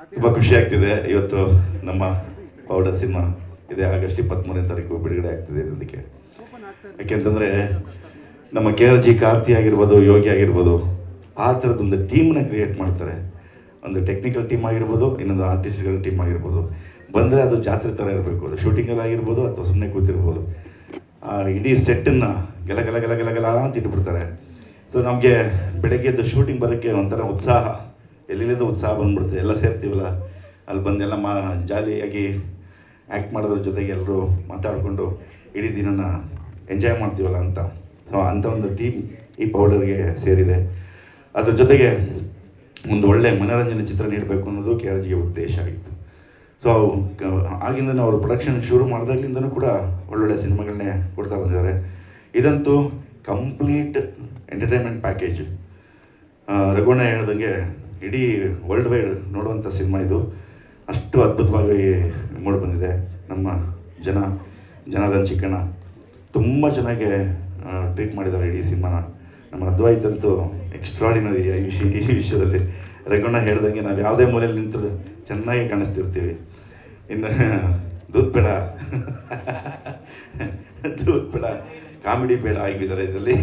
ತುಂಬ ಖುಷಿ ಆಗ್ತಿದೆ. ಇವತ್ತು ನಮ್ಮ ಪೌಡರ್ ಸಿನಿಮಾ ಇದೆ, ಆಗಸ್ಟ್ 23ನೇ ತಾರೀಕು ಬಿಡುಗಡೆ ಆಗ್ತಿದೆ ಇದಕ್ಕೆ. ಯಾಕೆಂತಂದರೆ ನಮ್ಮ KRG ಕಾರ್ತಿ ಆಗಿರ್ಬೋದು, ಯೋಗಿ ಆಗಿರ್ಬೋದು, ಆ ಥರದೊಂದು ಟೀಮ್ನ ಕ್ರಿಯೇಟ್ ಮಾಡ್ತಾರೆ. ಒಂದು ಟೆಕ್ನಿಕಲ್ ಟೀಮ್ ಆಗಿರ್ಬೋದು, ಇನ್ನೊಂದು ಆರ್ಟಿಸ್ಟ್ಗಳ ಟೀಮ್ ಆಗಿರ್ಬೋದು. ಬಂದರೆ ಅದು ಜಾತ್ರೆ ಥರ ಇರಬೇಕು, ಅದು ಶೂಟಿಂಗಲ್ಲಿ ಆಗಿರ್ಬೋದು ಅಥವಾ ಸುಮ್ಮನೆ ಕೂತಿರ್ಬೋದು. ಇಡೀ ಸೆಟ್ಟನ್ನು ಗಲ ಗಲ ಗಲ ಗಲ ಗಲ ಅಂತ ಇಟ್ಬಿಡ್ತಾರೆ. ಸೊ ನಮಗೆ ಬೆಳಗ್ಗೆದ್ದು ಶೂಟಿಂಗ್ ಬರೋಕ್ಕೆ ಒಂಥರ ಉತ್ಸಾಹ, ಎಲ್ಲಿಲ್ಲದ ಉತ್ಸಾಹ ಬಂದ್ಬಿಡುತ್ತೆ. ಎಲ್ಲ ಸೇರ್ತೀವಲ್ಲ, ಅಲ್ಲಿ ಬಂದೆಲ್ಲ ಜಾಲಿಯಾಗಿ ಆ್ಯಕ್ಟ್ ಮಾಡೋದ್ರ ಜೊತೆಗೆ ಎಲ್ಲರೂ ಮಾತಾಡಿಕೊಂಡು ಇಡೀ ದಿನನ ಎಂಜಾಯ್ ಮಾಡ್ತೀವಲ್ಲ ಅಂತ. ಸೊ ಅಂಥ ಒಂದು ಟೀಮ್ ಈ ಪೌಡರ್ಗೆ ಸೇರಿದೆ. ಅದ್ರ ಜೊತೆಗೆ ಒಂದು ಒಳ್ಳೆಯ ಮನೋರಂಜನೆ ಚಿತ್ರ ನೀಡಬೇಕು ಅನ್ನೋದು KRGಗೆ ಉದ್ದೇಶ ಆಗಿತ್ತು. ಸೊ ಆಗಿಂದ ಅವರು ಪ್ರೊಡಕ್ಷನ್ ಶುರು ಮಾಡಿದಾಗಲಿಂದನೂ ಕೂಡ ಒಳ್ಳೊಳ್ಳೆ ಸಿನಿಮಾಗಳನ್ನೇ ಕೊಡ್ತಾ ಬಂದಿದ್ದಾರೆ. ಇದಂತೂ ಕಂಪ್ಲೀಟ್ ಎಂಟರ್ಟೈನ್ಮೆಂಟ್ ಪ್ಯಾಕೇಜ್. ರಘುವಣ್ಣ ಹೇಳ್ದಂಗೆ ಇಡೀ ವರ್ಲ್ಡ್ ವೈಡ್ ನೋಡುವಂಥ ಸಿನಿಮಾ ಇದು. ಅಷ್ಟು ಅದ್ಭುತವಾಗಿ ಮೂಡಿ ಬಂದಿದೆ. ನಮ್ಮ ಜನಾರ್ದನ್ ಚಿಕ್ಕಣ್ಣ ತುಂಬ ಚೆನ್ನಾಗಿ ಟ್ರೀಟ್ ಮಾಡಿದ್ದಾರೆ ಇಡೀ ಸಿನಿಮಾನ. ನಮ್ಮ ಅದ್ವೈತ್ ಅಂತೂ ಎಕ್ಸ್ಟ್ರಾಡಿನರಿ ಈ ವಿಷಯದಲ್ಲಿ. ರಘುವಣ್ಣ ಹೇಳ್ದಂಗೆ ನಾವು ಯಾವುದೇ ಮೂಲೆಯಲ್ಲಿ ನಿಂತು ಚೆನ್ನಾಗಿ ಕಾಣಿಸ್ತಿರ್ತೀವಿ. ಇನ್ನು ದೂದ್ ಬೇಡ ಕಾಮಿಡಿ ಬೇಡ ಆಗಿದ್ದಾರೆ ಇದರಲ್ಲಿ.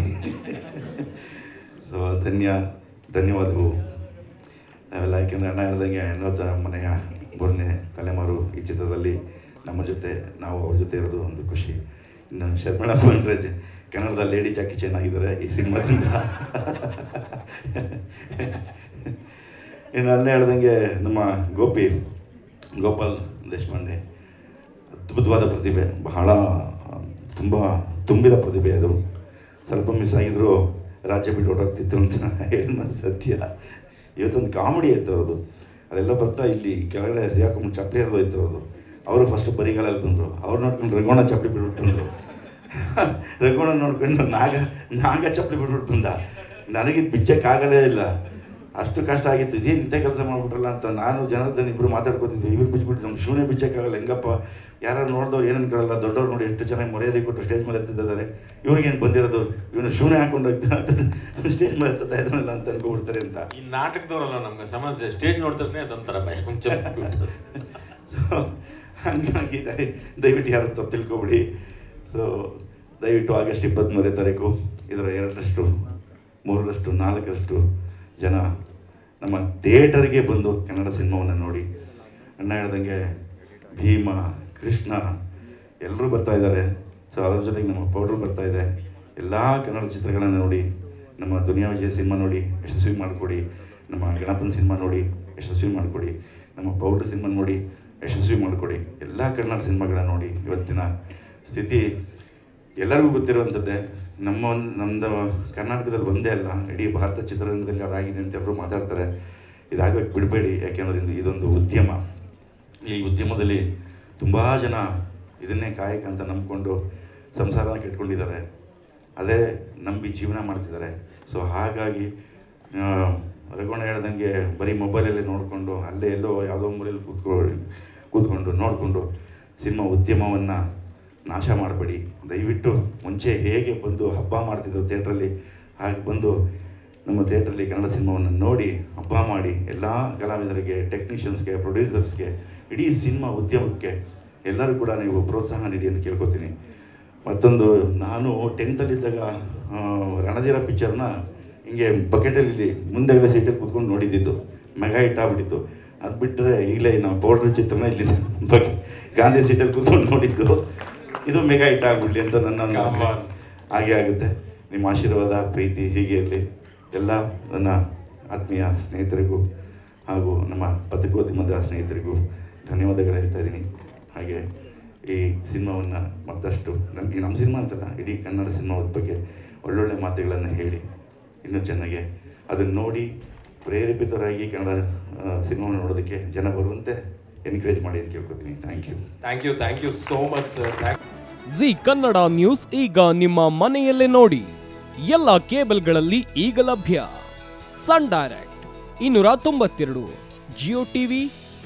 ಸೊ ಧನ್ಯವಾದಗಳು ನಾವೆಲ್ಲ. ಯಾಕೆಂದರೆ ಅಣ್ಣ ಹೇಳ್ದಂಗೆ 40 ಮನೆಯ 3ನೇ ತಲೆಮಾರು ಈ ಚಿತ್ರದಲ್ಲಿ ನಮ್ಮ ಜೊತೆ, ನಾವು ಅವ್ರ ಜೊತೆ ಇರೋದು ಒಂದು ಖುಷಿ. ಇನ್ನು ಶರ್ಮಿಳಾ ಬಂದರೆ ಕನ್ನಡದ ಲೇಡಿ ಜಾಕಿ ಚೇನ್ ಆಗಿದ್ದಾರೆ ಈ ಸಿನಿಮಾದಿಂದ. ಇನ್ನು ಅಲ್ಲೇ ಹೇಳ್ದಂಗೆ ನಮ್ಮ ಗೋಪಾಲ್ ದೇಶಪಾಂಡೆ ಅದ್ಭುತವಾದ ಪ್ರತಿಭೆ, ಬಹಳ ತುಂಬಿದ ಪ್ರತಿಭೆ. ಅದು ಸ್ವಲ್ಪ ಮಿಸ್ ಆಗಿದ್ರು ರಾಜ್ಯ ಬಿಟ್ಟು ಹೊರಟಾಗ್ತಿತ್ತು ಅಂತ ಹೇಳೋದು ಸತ್ಯ. ಇವತ್ತೊಂದು ಕಾಮಿಡಿ ಆಯ್ತು ಅವ್ರದ್ದು. ಅದೆಲ್ಲ ಬರ್ತಾ ಇಲ್ಲಿ ಕೆಳಗಡೆ ಸಿಗಾಕೊಂಡು ಚಪ್ಪಲಿ ಹರಿದು ಹೋಯ್ತು ಅವ್ರದ್ದು. ಅವರು ಫಸ್ಟ್ ಬರಿಗಾಲಲ್ಲಿ ಬಂದರು. ಅವ್ರು ನೋಡ್ಕೊಂಡು ರಘುವಣ್ಣ ಚಪ್ಪಲಿ ಬಿಟ್ಬಿಟ್ಟು ಬಂದರು. ರಘುವಣ್ಣ ನೋಡ್ಕೊಂಡು ನಾಗ ಚಪ್ಪಲಿ ಬಿಟ್ಬಿಟ್ಟು ಬಂದ. ನನಗಿದು ಬಿಚ್ಚಕ್ಕಾಗಲೇ ಇಲ್ಲ, ಅಷ್ಟು ಕಷ್ಟ ಆಗಿತ್ತು. ಇದೇನು ಇಂಥ ಕೆಲಸ ಮಾಡಿಬಿಟ್ರಲ್ಲ ಅಂತ ನಾನು ಜನಾರ್ದನ್ ಇಬ್ಬರು ಮಾತಾಡ್ಕೊತಿದ್ವಿ. ಇವ್ರು ಬಿಚ್ಚಿಬಿಟ್ಟು ನಮ್ಮ ಶಿವನೇ ಬಿಚ್ಚಕ್ಕಾಗಲ್ಲ, ಹೆಂಗಪ್ಪ ಯಾರು ನೋಡಿದವ್ರು ಏನನ್ನು ಕೇಳಲ್ಲ, ದೊಡ್ಡವ್ರು ನೋಡಿ ಎಷ್ಟು ಚೆನ್ನಾಗಿ ಮರ್ಯಾದೆ ಕೊಟ್ಟು ಸ್ಟೇಜ್ ಮೇಲೆ ಎತ್ತಿದ್ದಾರೆ. ಇವ್ರಿಗೇನು ಬಂದಿರೋದು, ಇವನು ಶಿವನೇ ಹಾಕೊಂಡು ಸ್ಟೇಜ್ ಮೇಲೆ ಎತ್ತಾ ಇದ್ದಾನಲ್ಲ ಅಂತ ಅನ್ಕೊಬಿಡ್ತಾರೆ ಅಂತ. ಈ ನಾಟಕದವರಲ್ಲ ನಮಗೆ ಸಮಸ್ಯೆ, ಸ್ಟೇಜ್ ನೋಡಿದ ತಕ್ಷಣ ಅದೊಂಥರ ಭಯ. ಸೊ ಹಂಗಾಗಿ ದಯವಿಟ್ಟು ಯಾರು ತಪ್ಪು ತಿಳ್ಕೊಬಿಡಿ. ಸೊ ದಯವಿಟ್ಟು ಆಗಸ್ಟ್ 23ನೇ ತಾರೀಕು ಇದರ 2ರಷ್ಟು 3ರಷ್ಟು 4ರಷ್ಟು ಜನ ನಮ್ಮ ಥಿಯೇಟರ್ಗೆ ಬಂದು ಕನ್ನಡ ಸಿನಿಮಾವನ್ನು ನೋಡಿ. ಅಣ್ಣ ಹೇಳ್ದಂಗೆ ಭೀಮ, ಕೃಷ್ಣ ಎಲ್ಲರೂ ಬರ್ತಾ ಇದ್ದಾರೆ. ಸೊ ಅದ್ರ ಜೊತೆಗೆ ನಮ್ಮ ಪೌಡ್ರು ಬರ್ತಾ ಇದೆ. ಎಲ್ಲ ಕನ್ನಡ ಚಿತ್ರಗಳನ್ನು ನೋಡಿ, ನಮ್ಮ ದುನಿಯಾ ವಿಜಯ ಸಿನಿಮಾ ನೋಡಿ ಯಶಸ್ವಿ ಮಾಡಿಕೊಡಿ, ನಮ್ಮ ಗಣಪನ ಸಿನಿಮಾ ನೋಡಿ ಯಶಸ್ವಿ ಮಾಡಿಕೊಡಿ, ನಮ್ಮ ಪೌಡ್ರ್ ಸಿನಿಮಾ ನೋಡಿ ಯಶಸ್ವಿ ಮಾಡಿಕೊಡಿ. ಎಲ್ಲ ಕನ್ನಡ ಸಿನಿಮಾಗಳನ್ನ ನೋಡಿ. ಇವತ್ತಿನ ಸ್ಥಿತಿ ಎಲ್ಲರಿಗೂ ಗೊತ್ತಿರುವಂಥದ್ದೇ. ನಮ್ಮದು ಕರ್ನಾಟಕದಲ್ಲಿ ಒಂದೇ ಅಲ್ಲ, ಇಡೀ ಭಾರತ ಚಿತ್ರರಂಗದಲ್ಲಿ ಅದಾಗಿದೆ ಅಂತ ಎಲ್ಲರೂ ಮಾತಾಡ್ತಾರೆ. ಇದಾಗಬೇಕು ಬಿಡಬೇಡಿ. ಯಾಕೆಂದರೆ ಇದೊಂದು ಉದ್ಯಮ. ಈ ಉದ್ಯಮದಲ್ಲಿ ತುಂಬ ಜನ ಇದನ್ನೇ ಕಾಯಕ ಅಂತ ನಂಬಿಕೊಂಡು ಸಂಸಾರನ ಕೆಟ್ಕೊಂಡಿದ್ದಾರೆ, ಅದೇ ನಂಬಿ ಜೀವನ ಮಾಡ್ತಿದ್ದಾರೆ. ಸೊ ಹಾಗಾಗಿ ರಘುವಣ್ಣ ಹೇಳ್ದಂಗೆ ಬರೀ ಮೊಬೈಲಲ್ಲೇ ನೋಡಿಕೊಂಡು ಅಲ್ಲೇ ಎಲ್ಲೋ ಯಾವುದೋ ಮೂಲೆಯಲ್ಲಿ ಕೂತ್ಕೊಂಡು ನೋಡಿಕೊಂಡು ಸಿನಿಮಾ ಉದ್ಯಮವನ್ನು ನಾಶ ಮಾಡಬೇಡಿ. ದಯವಿಟ್ಟು ಮುಂಚೆ ಹೇಗೆ ಬಂದು ಹಬ್ಬ ಮಾಡ್ತಿದ್ರು ಥಿಯೇಟ್ರಲ್ಲಿ, ಹಾಗೆ ಬಂದು ನಮ್ಮ ಥಿಯೇಟ್ರಲ್ಲಿ ಕನ್ನಡ ಸಿನಿಮಾವನ್ನು ನೋಡಿ ಹಬ್ಬ ಮಾಡಿ. ಎಲ್ಲ ಕಲಾವಿದರಿಗೆ, ಟೆಕ್ನಿಷಿಯನ್ಸ್ಗೆ, ಪ್ರೊಡ್ಯೂಸರ್ಸ್ಗೆ, ಇಡೀ ಸಿನಿಮಾ ಉದ್ಯಮಕ್ಕೆ ಎಲ್ಲರೂ ಕೂಡ ನೀವು ಪ್ರೋತ್ಸಾಹ ನೀಡಿ ಅಂತ ಕೇಳ್ಕೊತೀನಿ. ಮತ್ತೊಂದು, ನಾನು 10th ರಣಧೀರ ಪಿಕ್ಚರ್ನ ಹಿಂಗೆ ಬಕೆಟಲ್ಲಿ ಮುಂದೆಗಡೆ ಸೀಟಲ್ಲಿ ಕೂತ್ಕೊಂಡು ನೋಡಿದ್ದಿದ್ದು, ಮೆಗಾ ಹಿಟ್ ಆಗ್ಬಿಟ್ಟಿತ್ತು. ಅದು ಬಿಟ್ಟರೆ ಈಗಲೇ ನಾವು ಪೌಡ್ರ್ ಚಿತ್ರನ ಇಲ್ಲಿ ಗಾಂಧಿ ಸೀಟಲ್ಲಿ ಕೂತ್ಕೊಂಡು ನೋಡಿದ್ದು, ಇದು ಮೆಗಾ ಹಿಟ್ ಆಗಿಬಿಡ್ಲಿ ಅಂತ ನನ್ನ ಹಾಗೆ ಆಗುತ್ತೆ. ನಿಮ್ಮ ಆಶೀರ್ವಾದ, ಪ್ರೀತಿ ಹೀಗೆ ಇರಲಿ. ಎಲ್ಲ ನನ್ನ ಆತ್ಮೀಯ ಸ್ನೇಹಿತರಿಗೂ ಹಾಗೂ ನಮ್ಮ ಪತ್ರಿಕೋದ್ಯಮದ ಸ್ನೇಹಿತರಿಗೂ ಧನ್ಯವಾದಗಳು ಹೇಳ್ತಾ ಇದ್ದೀನಿ. ಹಾಗೆ ಈ ಸಿನಿಮಾವನ್ನು ಮತ್ತಷ್ಟು ನಮ್ಮ ಸಿನಿಮಾ ಅಂತಲ್ಲ, ಇಡೀ ಕನ್ನಡ ಸಿನಿಮಾದ ಬಗ್ಗೆ ಒಳ್ಳೊಳ್ಳೆ ಮಾತುಗಳನ್ನು ಹೇಳಿ ಇನ್ನೂ ಚೆನ್ನಾಗಿ ಅದನ್ನು ನೋಡಿ ಪ್ರೇರೇಪಿತರಾಗಿ ಕನ್ನಡ ಸಿನಿಮಾವನ್ನು ನೋಡೋದಕ್ಕೆ ಜನ ಬರುವಂತೆ ಎನ್ಕರೇಜ್ ಮಾಡಿ ಅಂತ ಕೇಳ್ಕೊತೀನಿ. Thank you so much sir. Zee Kannada news ಈಗ ನಿಮ್ಮ ಮನೆಯಲ್ಲೇ ನೋಡಿ. ಎಲ್ಲ ಕೇಬಲ್ಗಳಲ್ಲಿ ಈಗ ಲಭ್ಯ. Sun Direct 292, Jio TV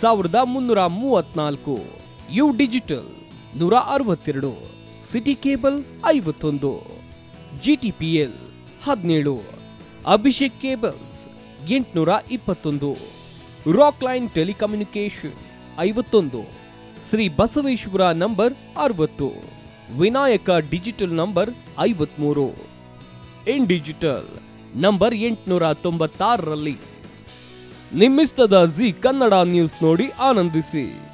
1334, U Digital 162, City Cable 51, GTPL 17, Abhishek Cables 821, Rock Line Telecommunication 51, Shri Basaveshwara number 60, Vinayaka Digital number 53, In Digital number 896ರಲ್ಲಿ. ನಿಮ್ಮಿಸ್ತದ ಜಿ ಕನ್ನಡ ನ್ಯೂಸ್ ನೋಡಿ ಆನಂದಿಸಿ.